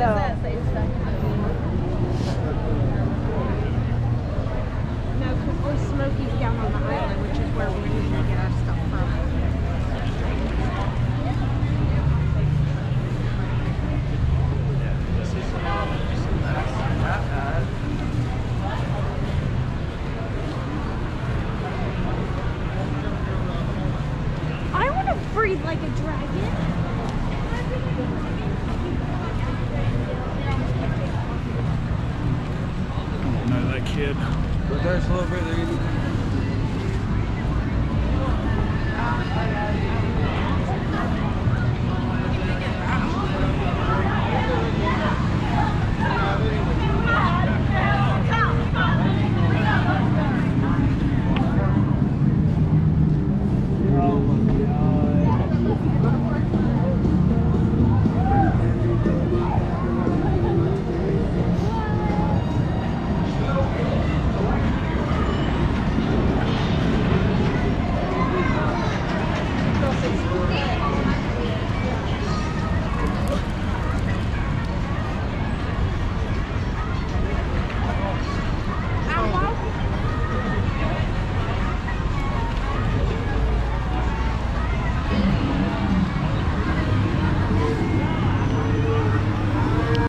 No, because we're Smokies down on the island, which is where we usually get our stuff from. I want to breathe like a dragon. I don't know that kid. But there's a little bit there.